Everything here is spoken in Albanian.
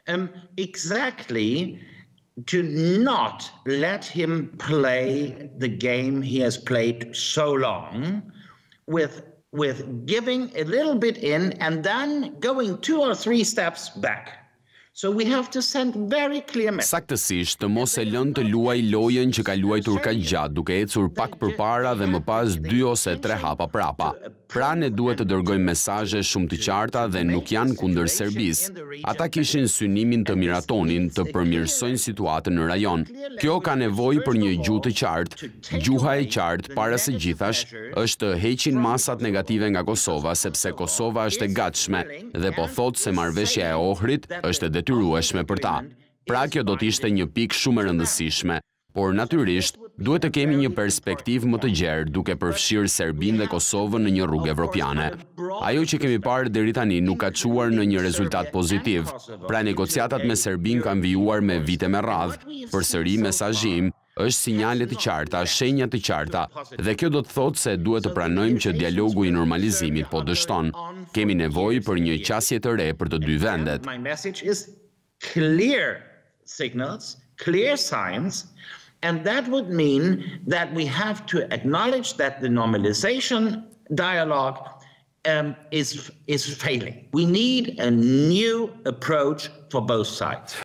Exactly, to not let him play the game he has played so long with giving a little bit in and then going 2 or 3 steps back. So we have to send very clear message. Saktësisht të mos e lënë të luaj lojën që ka luajtur kaq gjatë, duke ecur pak përpara dhe më pas 2 ose 3 hapa prapa. Pra ne duhet të dërgojmë mesazhe shumë të qarta dhe nuk janë kundër Serbisë. Ata kishin synimin të miratonin, të përmirësojnë situatën në rajon. Kjo ka nevojë për një gjuhë të qartë. Gjuha e qartë para së gjithash është të heqin masat negative nga Kosova, sepse Kosova është e gatshme dhe po thotë se marrëveshja e Ohrit është e detyrueshme për ta. Pra kjo do të ishte një pikë shumë e rëndësishme, por natyrisht duhet të kemi një perspektivë më të gjerë duke përfshirë Serbinë dhe Kosovën në një rrugë evropiane. Ajo që kemi parë deri tani nuk ka çuar në një rezultat pozitiv. Pra negociatat me Serbinë kanë vijuar me vite me radhë. Përsëri mesazhi im është sinjale të qarta, shenja të qarta, dhe kjo do të thotë se duhet të pranojmë që dialogu i normalizimit po dështon. Kemi nevojë për një qasje të re për të dy vendet. My message is clear signals, clear signs, and that would mean that we have to acknowledge that the normalization dialogue is failing. We need a new approach for both sides.